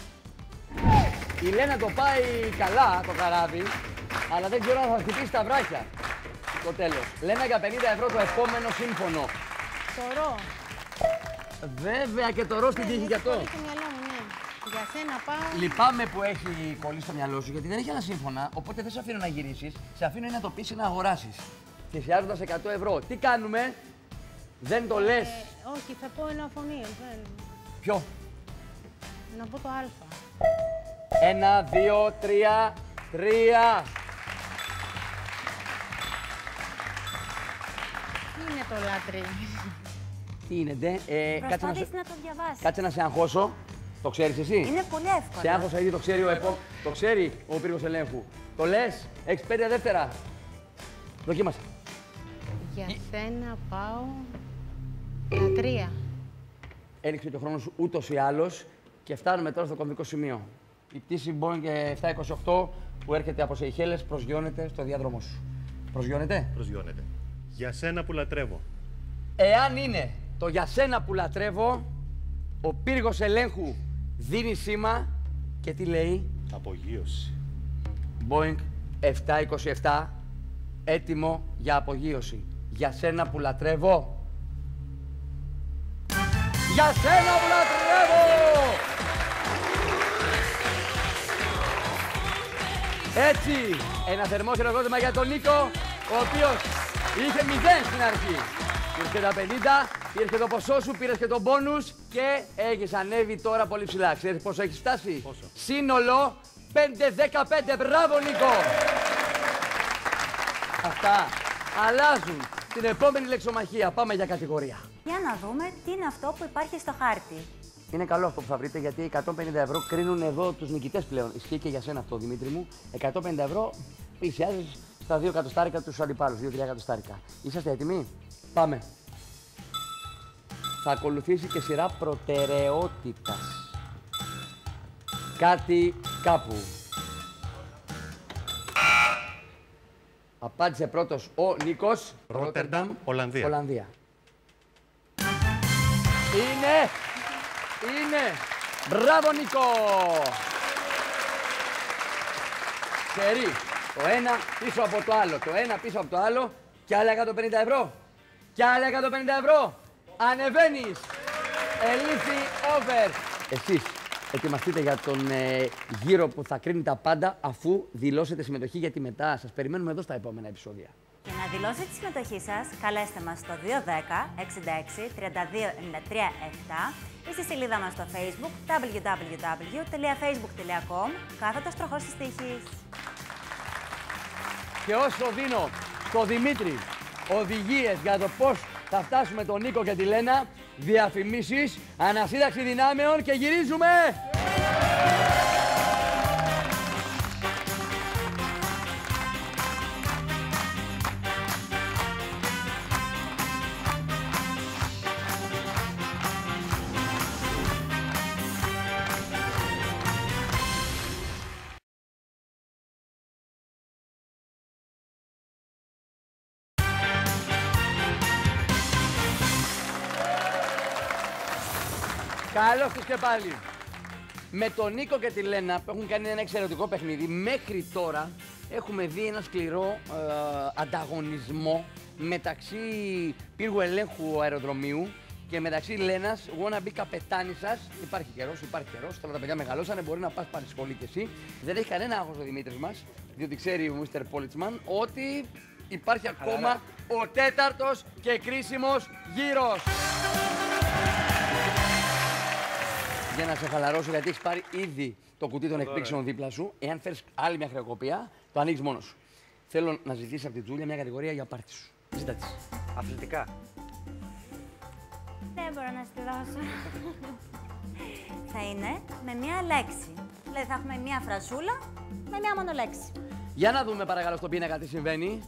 Η Λένα το πάει καλά το καράβι, αλλά δεν ξέρω αν θα χτυπήσει τα βράχια. Το τέλος. Λένα για 50 ευρώ το επόμενο σύμφωνο. Το ρο. Βέβαια και το ρο στην τύχη για το. Πολύ στο μυαλό μου, ναι. Για σένα πάω. Λυπάμαι που έχει κολλήσει στο μυαλό σου γιατί δεν έχει άλλα σύμφωνα, οπότε δεν σε αφήνω να γυρίσεις, σε αφήνω ή να το πεις ή να αγοράσεις. Θυσιάζοντας 100 ευρώ. Τι κάνουμε? Δεν το λες. Όχι, θα πω ένα φωνή. Ποιο? Να πω το α. 1, 2, 3, 3. Τι είναι το λάτρι? Τι είναι, ντε? Προσπάθησε να το διαβάσει. Κάτσε να σε αγχώσω. Το ξέρεις εσύ? Είναι πολύ εύκολο. Σε άγχωσα ήδη, το ξέρει το ξέρει ο πύργος ελέγχου. Το λες, έχεις 5 δεύτερα. Δοκίμασε. Για σένα πάω τα 3. Έληξε και ο χρόνος σου ούτως ή άλλως και φτάνουμε τώρα στο κομβικό σημείο. Η πτήση Boeing 728 που έρχεται από Σεϊχέλες προσγειώνεται στο διάδρομό σου. Προσγειώνεται. Προσγειώνεται. Για σένα που λατρεύω. Εάν είναι το για σένα που λατρεύω, ο πύργος ελέγχου δίνει σήμα και τι λέει? Απογείωση. Boeing 727 έτοιμο για απογείωση. Για σένα που λατρεύω. Για σένα που λατρεύω! Έτσι, ένα θερμό χειροκρότημα για τον Νίκο, ο οποίος είχε 0 στην αρχή. Πήρες και τα 50, πήρες και το ποσό σου, πήρες και τον πόνους και έχεις ανέβει τώρα πολύ ψηλά. Ξέρεις πόσο έχεις φτάσει? Πόσο? Σύνολο 5-15. Μπράβο, Νίκο! Αυτά αλλάζουν την επόμενη λεξομαχία. Πάμε για κατηγορία. Για να δούμε τι είναι αυτό που υπάρχει στο χάρτη. Είναι καλό αυτό που θα βρείτε γιατί 150 ευρώ κρίνουν εδώ τους νικητές πλέον. Ισχύει και για σένα αυτό, Δημήτρη μου. 150 ευρώ πλησιάζεις στα 2 εκατοστάρικα τους αντιπάλους, 2-3 εκατοστάρικα. Είσαστε έτοιμοι? Πάμε. Θα ακολουθήσει και σειρά προτεραιότητας. Κάτι κάπου. Απάντησε πρώτος ο Νίκος. Ρότερνταμ, Ολλανδία. Ολλανδία. Είναι! Μπράβο, Νίκο! Σερί. Το ένα πίσω από το άλλο. Το ένα πίσω από το άλλο. Και άλλα 150 ευρώ. Και άλλα 150 ευρώ. Ανεβαίνεις. Ελήφθη over. Εσείς ετοιμαστείτε για τον γύρο που θα κρίνει τα πάντα αφού δηλώσετε συμμετοχή, γιατί μετά σας περιμένουμε εδώ στα επόμενα επεισόδια. Για να δηλώσετε τη συμμετοχή σας, καλέστε μας στο 210 66 32 93 7 ή στη σελίδα μας στο Facebook www.facebook.com/τροχός της τύχης. Και όσο δίνω στο Δημήτρη οδηγίες για το πώς θα φτάσουμε τον Νίκο και τη Λένα, διαφημίσεις, ανασύνταξη δυνάμεων και γυρίζουμε! Καλώς τους και πάλι. Με τον Νίκο και τη Λένα που έχουν κάνει ένα εξαιρετικό παιχνίδι, μέχρι τώρα έχουμε δει ένα σκληρό ανταγωνισμό μεταξύ πύργου ελέγχου αεροδρομίου και μεταξύ Λένας, wanna be καπετάνη σας. Υπάρχει καιρός. Τώρα τα παιδιά μεγαλώσανε, μπορεί να πας πάλι σχολή κι εσύ. Δεν έχει κανένα άγχος ο Δημήτρης μας, διότι ξέρει ο Mr. Politsman ότι υπάρχει ακόμα ο τέταρτος και κρίσιμος γύρος. Για να σε χαλαρώσω, γιατί έχεις πάρει ήδη το κουτί των εκπλήξεων δίπλα σου. Εάν φέρεις άλλη μια χρεοκοπία, το ανοίγεις μόνος σου. Θέλω να ζητήσεις από την Τζούλια μια κατηγορία για πάρτι σου. Ζήτα της. Αθλητικά. Δεν μπορώ να στη δώσω. Θα είναι με μία λέξη. Δηλαδή θα έχουμε μία φρασούλα με μία μόνο λέξη. Για να δούμε παρακαλώ στον πίνακα τι συμβαίνει.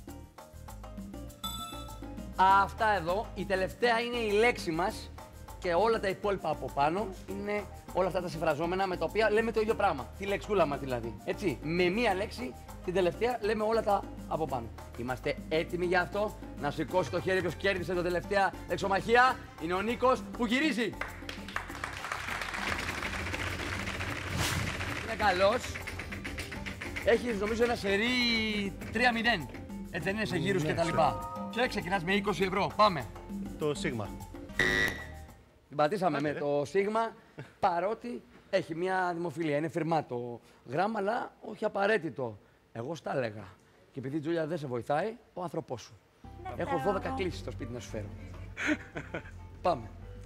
Αυτά εδώ, η τελευταία είναι η λέξη μας και όλα τα υπόλοιπα από πάνω είναι όλα αυτά τα συμφραζόμενα με τα οποία λέμε το ίδιο πράγμα. Τη λεξούλα μας δηλαδή. Έτσι, με μία λέξη την τελευταία λέμε όλα τα από πάνω. Είμαστε έτοιμοι για αυτό? Να σηκώσει το χέρι ποιος κέρδισε την τελευταία λεξομαχία. Είναι ο Νίκος που γυρίζει. Είναι καλός. Έχεις νομίζω ένα σερί 3-0. Έτσι δεν είναι σε γύρους και τα λοιπά. Και ξεκινάς με 20 ευρώ. Πάμε. Το Σίγμα. Την πατήσαμε με το Σίγμα, παρότι έχει μια δημοφιλία. Είναι φυρμά το γράμμα, αλλά όχι απαραίτητο. Εγώ στα έλεγα. Και επειδή η Τζούλια δεν σε βοηθάει, ο άνθρωπός σου. Έχω 12 κλήσεις στο σπίτι να σου φέρω. Πάμε.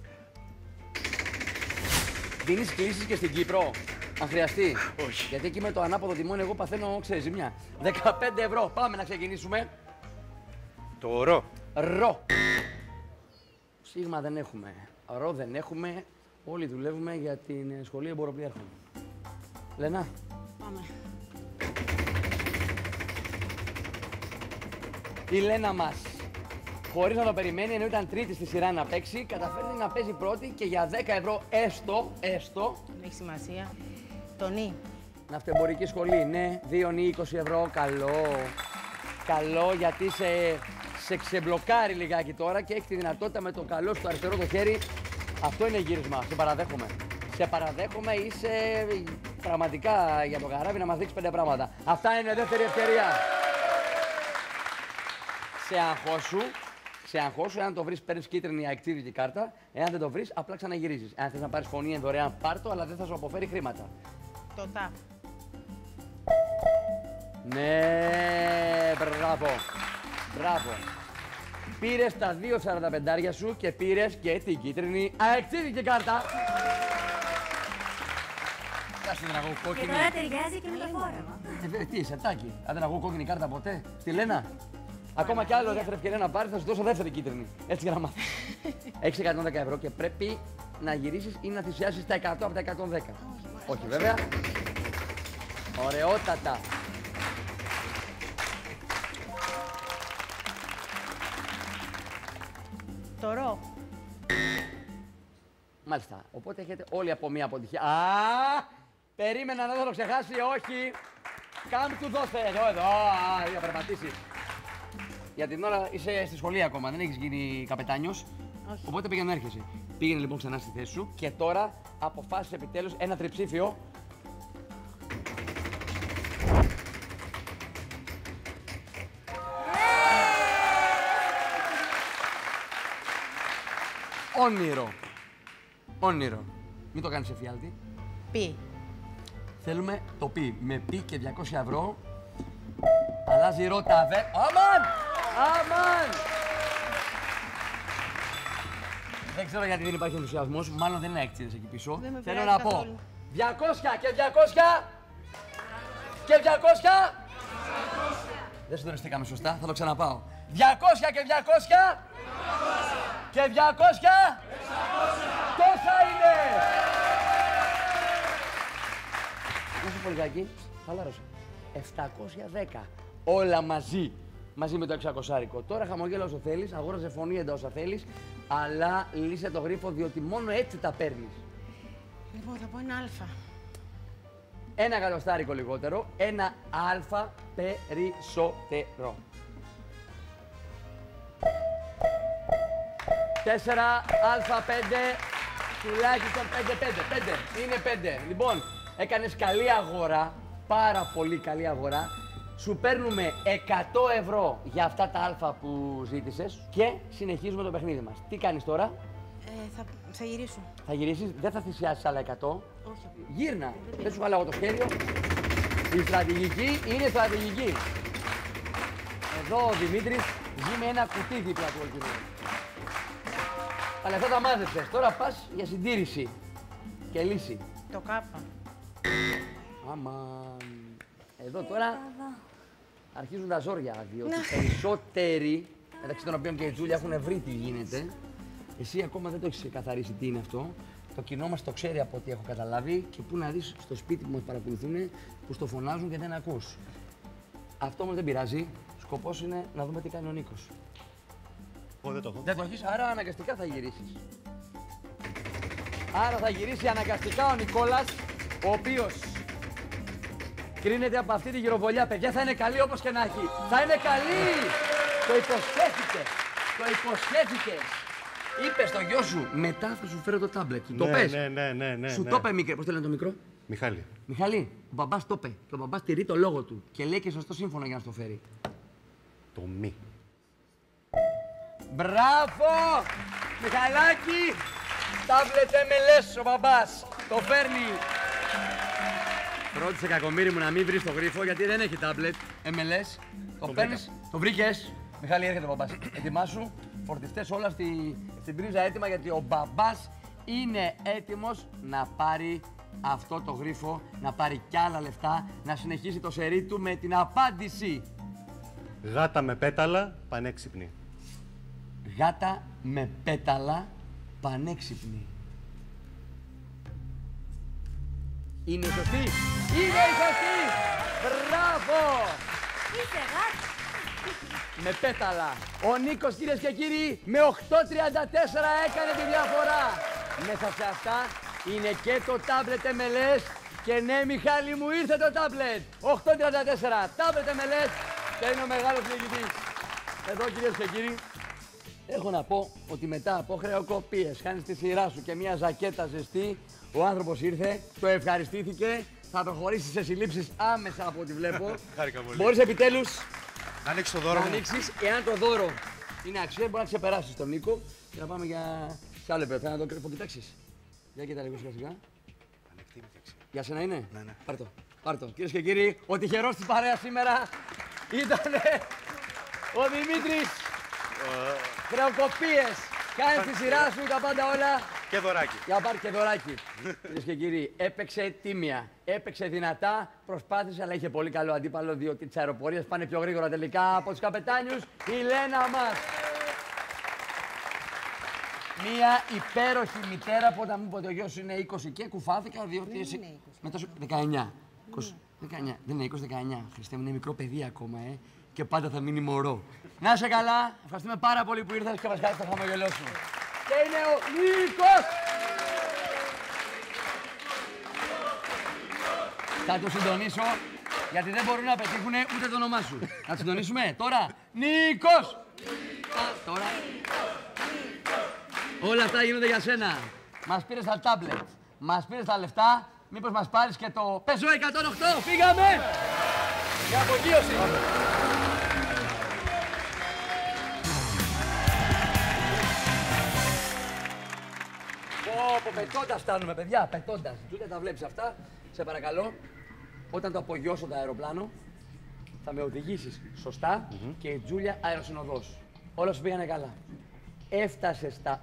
Δίνεις κλήσεις και στην Κύπρο, αν χρειαστεί? Όχι. Γιατί εκεί με το ανάποδο τιμόνι εγώ παθαίνω, ξέρεις, ζημιά. 15 ευρώ. Πάμε να ξεκινήσουμε. Το ρο. Ρο. Σίγμα δεν έχουμε. Ρο δεν έχουμε. Όλοι δουλεύουμε για την σχολή εμποροπλήρχων. Λένα. Πάμε. Η Λένα μας, χωρίς να το περιμένει, ενώ ήταν τρίτη στη σειρά να παίξει, καταφέρνει να παίζει πρώτη και για 10 ευρώ έστω. Δεν έχει σημασία. Το νι. Ναυτεμπορική σχολή, ναι. 2 νι, 20 ευρώ. Καλό γιατί σε ξεμπλοκάρει λιγάκι τώρα και έχει τη δυνατότητα με το καλό στο αριστερό το χέρι. Αυτό είναι γύρισμα. Σε παραδέχομαι. Σε παραδέχομαι, είσαι πραγματικά για το καράβι να μας δείξει 5 πράγματα. Αυτά είναι δεύτερη ευκαιρία. Σε αγχώσου, εάν το βρεις παίρνεις κίτρινη αεκτήρικη κάρτα. Εάν δεν το βρεις, απλά ξαναγυρίζεις. Εάν θες να πάρεις φωνή δωρεάν, πάρτο, αλλά δεν θα σου αποφέρει χρήματα. Το τάπ. Ναι, μπράβο. Πήρες τα 2,45 σου και πήρες και την κίτρινη αεκτήρικη κάρτα. Κάτσε δεν ακούω Και κόκκινη. τώρα ταιριάζει και με το φόρεμα. Τι είσαι, τάκι, αν δεν ακούω κόκκινη κάρτα ποτέ. Στη Λένα. Ακόμα κι άλλο δεύτερη ευκαιρία να πάρει, θα σου δώσω δεύτερη κίτρινη. Έτσι για να μάθεις. Έχεις 110 ευρώ και πρέπει να γυρίσεις ή να θυσιάσεις τα 100 από τα 110. Όχι βέβαια. Ωραιότατα. Το ρο. Μάλιστα. Οπότε έχετε όλοι από μία αποτυχία. Περίμενα να δεν το ξεχάσει, όχι. Κάμ του δώσε. Εδώ. Για περπατήσει. Για την ώρα είσαι στη σχολή ακόμα, δεν έχεις γίνει καπετάνιος. Όχι. Οπότε πήγαινε να έρχεσαι. Πήγαινε λοιπόν ξανά στη θέση σου και τώρα αποφάσισε επιτέλους ένα τριψήφιο. Όνειρο. Μην το κάνεις εφιάλτη. Πι. Θέλουμε το πι. Με πι και 200 ευρώ. Αλλάζει ρότα, Αμάν! Δεν ξέρω γιατί δεν υπάρχει ενθουσιασμός. Μάλλον δεν είναι έκτσιδες εκεί πίσω. Θέλω να πω. 200 και 200. Και 200. Δεν συντονιστήκαμε σωστά. Θα το ξαναπάω. 200 και 200. Και 200. Τόσα είναι. Να σου πω λιγάκι. Χαλάρωσε. 710. Όλα μαζί. Μαζί με το 600. Τώρα χαμογέλα όσο θέλεις, αγόραζε φωνή εντός όσα θέλεις, αλλά λύσε το γρίφο διότι μόνο έτσι τα παίρνεις. Λοιπόν, θα πω ένα αλφα. Ένα εκατοστάρικο λιγότερο, ένα αλφα περισσότερο. 4 α5 Τουλάχιστον 5. Είναι 5. Λοιπόν, έκανες καλή αγορά, πάρα πολύ καλή αγορά. Σου παίρνουμε 100 ευρώ για αυτά τα αλφα που ζήτησες και συνεχίζουμε το παιχνίδι μας. Τι κάνεις τώρα? Θα γυρίσω. Θα γυρίσεις, δεν θα θυσιάσεις άλλα 100. Όχι. Γύρνα. Δεν σου χαλάω το σχέδιο. Η στρατηγική είναι στρατηγική. Εδώ ο Δημήτρης ζει με ένα κουτί δίπλα του ολκινού. Αλλά αυτά τα μάζεψες. Τώρα πας για συντήρηση και λύση. Το κάπα. Άμα. Εδώ τώρα αρχίζουν τα ζόρια, διότι περισσότεροι, μεταξύ των οποίων και η Τζούλια, έχουν βρει τι γίνεται. Εσύ ακόμα δεν το έχεις καθαρίσει τι είναι αυτό. Το κοινό μας το ξέρει από ό,τι έχω καταλάβει και πού να δεις στο σπίτι που μας παρακολουθούν, που στο φωνάζουν και δεν ακούς. Αυτό όμως δεν πειράζει. Σκοπός είναι να δούμε τι κάνει ο Νίκος. Εγώ δεν το έχω. Δεν το έχεις, άρα αναγκαστικά θα γυρίσεις. Άρα θα γυρίσει αναγκαστικά ο Νικόλας, ο οποίος κρίνεται από αυτή τη γυροβολιά. Παιδιά, θα είναι καλή όπως και να έχει. Θα είναι καλή! Το υποσχέθηκε. Το υποσχέθηκε. Είπε στο γιο σου, μετά θα σου φέρω το τάμπλετ. Το πες. Ναι. Σου το είπε μικρό. Πώς το λένε το μικρό? Μιχάλη. Μιχαλή, ο μπαμπάς το είπε. Και ο μπαμπάς τηρεί το λόγο του. Και λέει και σωστό σύμφωνο για να στο φέρει. Το μη. Μπράβο! Μιχαλάκη! Τάμπλετ MLS ο μπαμπάς. Το φέρνει. Ρώτησε κακομοίρη μου να μην βρει το γρίφο γιατί δεν έχει τάμπλετ MLS. Το παίρνεις, το βρήκες. Μιχάλη, έρχεται ο μπαμπάς. Ετοιμάσου. Φορτιστές όλα στην πρίζα έτοιμα γιατί ο μπαμπάς είναι έτοιμος να πάρει αυτό το γρίφο, να πάρει κι άλλα λεφτά, να συνεχίσει το σερί του με την απάντηση. Γάτα με πέταλα, πανέξυπνη. Γάτα με πέταλα, πανέξυπνη. Είναι σωστή! Είναι σωστή! Μπράβο! Είσαι γάτα. Με πέταλα. Ο Νίκος, κυρίες και κύριοι, με 8.34 έκανε τη διαφορά. Μέσα σε αυτά είναι και το τάμπλετ MLS και ναι, Μιχάλη μου, ήρθε το τάμπλετ. 8.34, τάμπλετ MLS και είναι ο μεγάλος διοικητής. Εδώ, κυρίες και κύριοι, έχω να πω ότι μετά από χρεοκοπίες, χάνεις τη σειρά σου και μια ζακέτα ζεστή, ο άνθρωπος ήρθε, το ευχαριστήθηκε, θα προχωρήσει σε συλλήψεις άμεσα από ό,τι βλέπω. Χάρηκα πολύ. Μπορείς επιτέλους Να ανοίξει το δώρο να μου. ανοίξεις, εάν το δώρο είναι αξία, μπορεί να ξεπεράσεις τον Νίκο και να πάμε σε άλλο επίπεδο. Θα να το υποκοιτάξεις. Για κοίτα λίγο σιγά. Ανεκτήμητη αξία. Για σένα είναι. Ναι. Πάρ' το. Πάρ' το. Κυρίες και κύριοι, ο τυχερός της παρέας σήμερα ήταν ο Δημήτρης. Χρεοκοπίες. Κάνεις τη σειρά σου, τα πάντα όλα. Και δωράκι. Για να πάρει και δωράκι. Κυρίες και κύριοι, έπαιξε τίμια. Έπαιξε δυνατά, προσπάθησε, αλλά είχε πολύ καλό αντίπαλο, διότι τις αεροπορίες πάνε πιο γρήγορα τελικά από τους καπετάνιους. Η Λένα μας. Μία υπέροχη μητέρα που όταν μου είπε ότι ο γιος είναι 20 και κουφάθηκα, διότι εσύ... είναι 20. Μετά σου... 19. 19. Δεν είναι 20-19. Χριστέ μου, είναι μικρό παιδί ακόμα, και πάντα θα μείνει μωρό. Να είσαι καλά. Ευχαριστούμε πάρα πολύ που ήρθες και μας κάνεις το χαμογελό σου. Και είναι ο Νίκος. Θα το συντονίσω, γιατί δεν μπορούν να πετύχουν ούτε το όνομά σου. Να συντονίσουμε τώρα. Νίκος. Τώρα. Όλα αυτά γίνονται για σένα. Μας πήρες τα τάμπλετ, μας πήρες τα λεφτά, μήπως μας πάρεις και το Πεζό 108. Φύγαμε! Για απογείωση. Πετώντας φτάνουμε, παιδιά, πετώντας. Τζούλια, τα βλέπεις αυτά. Σε παρακαλώ, όταν το απογειώσω το αεροπλάνο, θα με οδηγήσεις σωστά και η Τζούλια αεροσυνοδός. Όλα σου πήγανε καλά. Έφτασε στα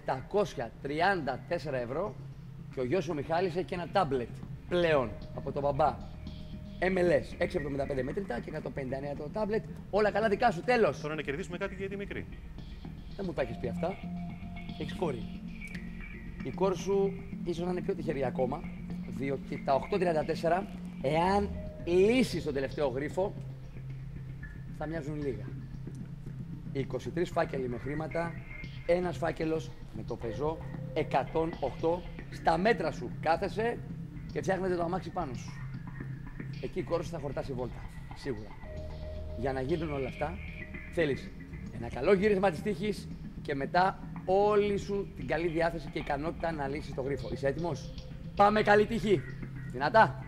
834 ευρώ και ο γιος ο Μιχάλης έχει και ένα τάμπλετ πλέον από τον μπαμπά. MLS, 6,75 μέτρητα και 159 το τάμπλετ. Όλα καλά δικά σου, τέλος. Τώρα να κερδίσουμε κάτι για τη μικρή. Δεν μου τα έχεις πει αυτά. Έχεις κόρη. Η κόρη σου ίσως να είναι πιο τυχερή ακόμα, διότι τα 8,34, εάν λύσεις τον τελευταίο γρίφο, θα μοιάζουν λίγα. 23 φάκελοι με χρήματα, ένας φάκελος με το πεζό 108. Στα μέτρα σου κάθεσαι και φτιάχνετε το αμάξι πάνω σου. Εκεί η κόρη σου θα χορτάσει βόλτα, σίγουρα. Για να γίνουν όλα αυτά, θέλεις ένα καλό γύρισμα της τύχης και μετά όλη σου την καλή διάθεση και ικανότητα να λύσεις το γρίφο. Είσαι έτοιμος? Πάμε, καλή τύχη. Δυνατά.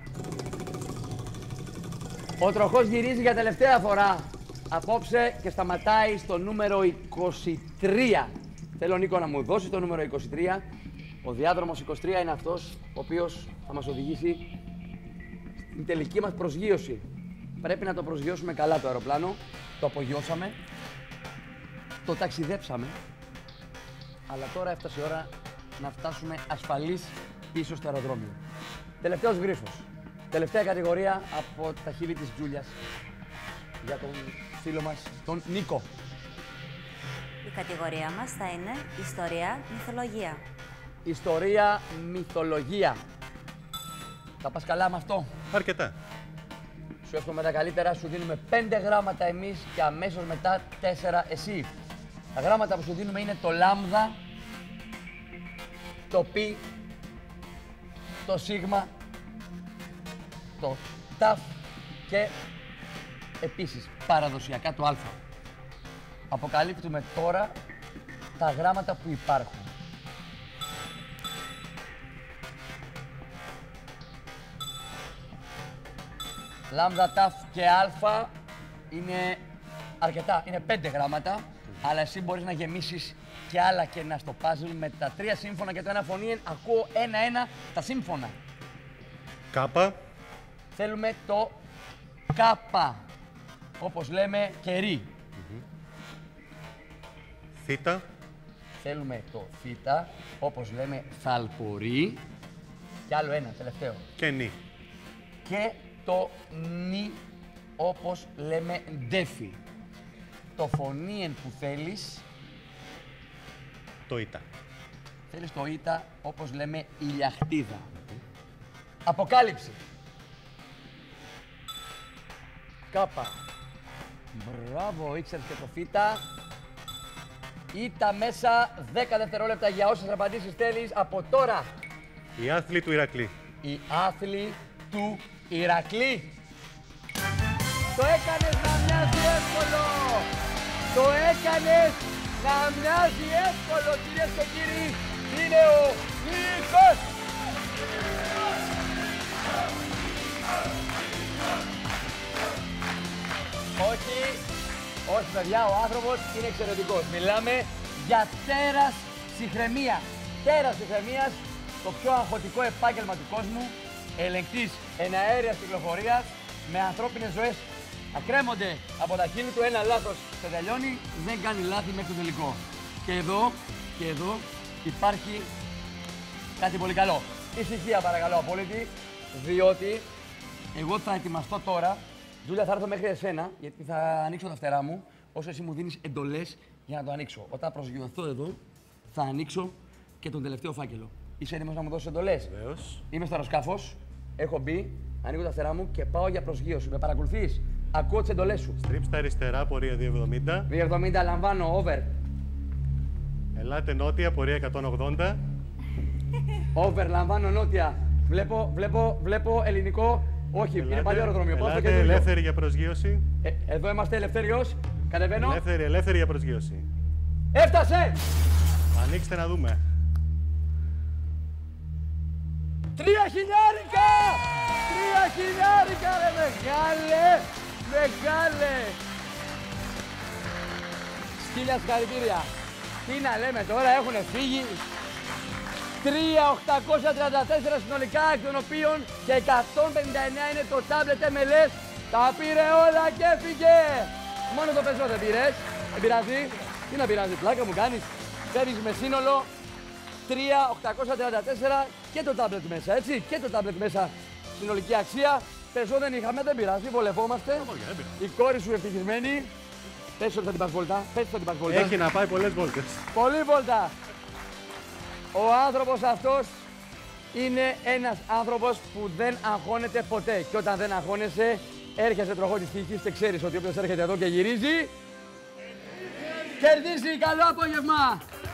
Ο τροχός γυρίζει για τελευταία φορά απόψε και σταματάει στο νούμερο 23. Θέλω, Νίκο, να μου δώσει το νούμερο 23. Ο διάδρομος 23 είναι αυτός ο οποίος θα μας οδηγήσει στην τελική μας προσγείωση. Πρέπει να το προσγειώσουμε καλά το αεροπλάνο. Το απογειώσαμε. Το ταξιδέψαμε. Αλλά τώρα έφτασε η ώρα να φτάσουμε ασφαλείς πίσω στο αεροδρόμιο. Τελευταίος γρίφος. Τελευταία κατηγορία από τα χείλη της Τζούλιας για τον φίλο μας, τον Νίκο. Η κατηγορία μας θα είναι Ιστορία, Μυθολογία. Ιστορία, Μυθολογία. Θα πας καλά με αυτό? Αρκετά. Σου εύχομαι τα καλύτερα, σου δίνουμε 5 γράμματα εμείς και αμέσως μετά 4 εσύ. Τα γράμματα που σου δίνουμε είναι το λάμδα, το πι, το σίγμα, το ταφ και επίσης παραδοσιακά το αλφα. Αποκαλύπτουμε τώρα τα γράμματα που υπάρχουν. Λάμδα, ταφ και αλφα είναι αρκετά, είναι 5 γράμματα, αλλά εσύ μπορείς να γεμίσεις και άλλα κενά στο puzzle με τα 3 σύμφωνα και το ένα φωνή. Ακούω ένα-ένα τα σύμφωνα. Κάπα. Θέλουμε το κάπα, όπως λέμε κερί. Θήτα. Θέλουμε το θήτα, όπως λέμε θαλπορή. Και άλλο ένα, τελευταίο. Και νη. Και το νι, όπως λέμε ντέφι. Το φωνήεν που θέλεις. Το ήτα. Θέλεις το ήτα, όπως λέμε ηλιαχτίδα. Αποκάλυψη. Κάπα. Μπράβο, ήξερες και το θήτα. Ήτα μέσα 10 δευτερόλεπτα για όσες απαντήσεις θέλεις από τώρα. Η άθλη του Ηρακλή. Η άθλη του Ηρακλή. Το έκανες να μοιάζει εύκολο. Το έκανες να μοιάζει εύκολο, κυρίες και κύριοι. Είναι ο Νίκος. Όχι, όχι παιδιά, ο άνθρωπος είναι εξαιρετικός. Μιλάμε για τέρας ψυχραιμία. Τέρας ψυχραιμίας, το πιο αγχωτικό επάγγελμα του κόσμου. Ελεγκτής εναέριας κυκλοφορίας με ανθρώπινες ζωές να κρέμονται από τα χείλη του. Ένα λάθος σε τελειώνει, δεν κάνει λάθη μέχρι το τελικό. Και εδώ υπάρχει κάτι πολύ καλό. Ησυχία παρακαλώ απόλυτη, διότι εγώ θα ετοιμαστώ τώρα. Τζούλια, θα έρθω μέχρι εσένα, γιατί θα ανοίξω τα φτερά μου, όσο εσύ μου δίνεις εντολές για να το ανοίξω. Όταν προσγειωθώ εδώ, θα ανοίξω και τον τελευταίο φάκελο. Είσαι έτοιμος να μου δώσεις εντολές? Βεβαίως. Είμαι στο αεροσκάφος, έχω μπει, ανοίγω τα φτερά μου και πάω για προσγείωση. Με παρακολουθείς? Ακούω τις εντολές σου. Στρίψτε στα αριστερά, πορεία 270. 270, λαμβάνω, over. Ελάτε νότια, πορεία 180. Over, λαμβάνω νότια. Βλέπω ελληνικό. Όχι, είναι παλιό αεροδρόμιο. Πάω στο Ελάτε καινούριο. ελεύθερη για προσγείωση. Εδώ είμαστε ελευθέριος. Κατεβαίνω. Ελεύθερη για προσγείωση. Έφτασε! Ανοίξτε να δούμε. 3.000! 3.000 ρε μεγάλε! Μεγάλε! Σκύλια συγχαρητήρια. Τι να λέμε τώρα, έχουνε φύγει 3.834 συνολικά, εκ των οποίων και 159 είναι το tablet MLS. Τα πήρε όλα και έφυγε. Μόνο το πεζό δεν πήρες. Δεν πειράζει. Τι να πειράζει, πλάκα μου κάνεις. Φεύγεις με σύνολο 3.834 και το tablet μέσα, έτσι. Και το tablet μέσα. Συνολική αξία. Πεζό δεν είχαμε, δεν πειράζει, βολευόμαστε. Η κόρη σου ευτυχισμένη. Πες ότι θα την πας βόλτα. Πες ότι θα την πας βόλτα. Έχει να πάει πολλές βόλτες. Πολύ βόλτα. Ο άνθρωπος αυτός είναι ένας άνθρωπος που δεν αγχώνεται ποτέ. Και όταν δεν αγχώνεσαι, έρχεσαι τροχό της τύχης και ξέρεις ότι όποιος έρχεται εδώ και γυρίζει, κερδίζει. Καλό απόγευμα.